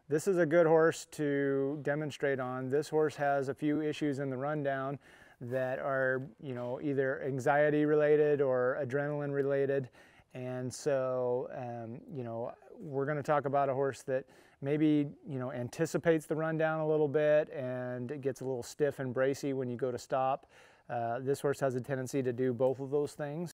this is a good horse to demonstrate on. This horse has a few issues in the rundown that are, you know, either anxiety related or adrenaline related. And so, you know, we're going to talk about a horse that maybe, you know, anticipates the rundown a little bit and it gets a little stiff and bracey when you go to stop. This horse has a tendency to do both of those things.